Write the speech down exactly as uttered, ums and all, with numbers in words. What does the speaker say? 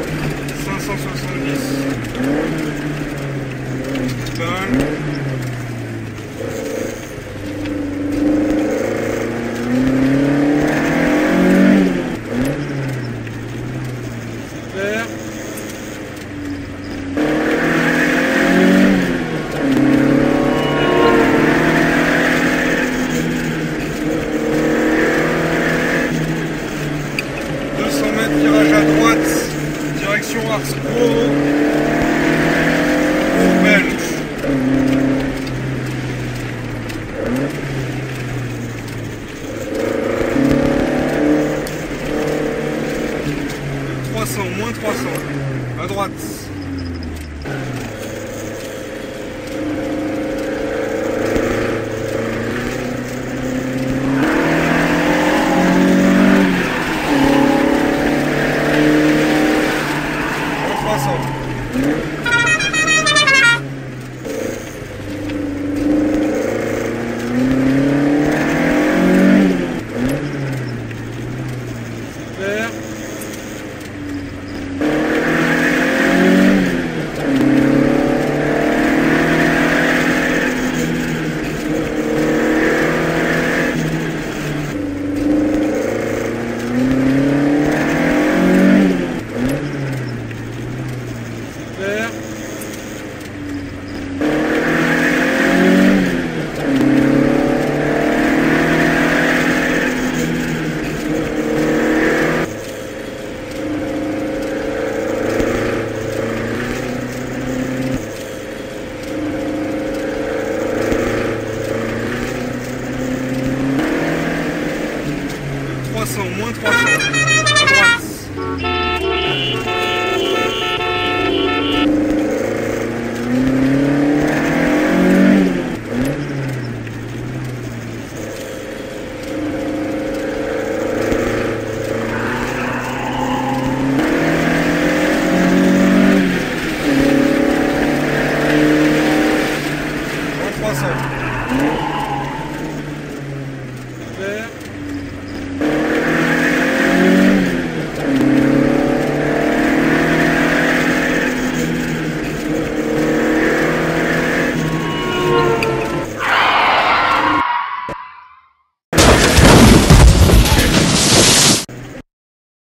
cinq cent soixante-dix. Tonnes. Super. deux cents mètres virage à droite, direction Arscourt, pour Belge. trois cents, moins trois cents, à droite. trois cents. Super. Super. trois cents, moins trois cents, à droite. Moins trois cents.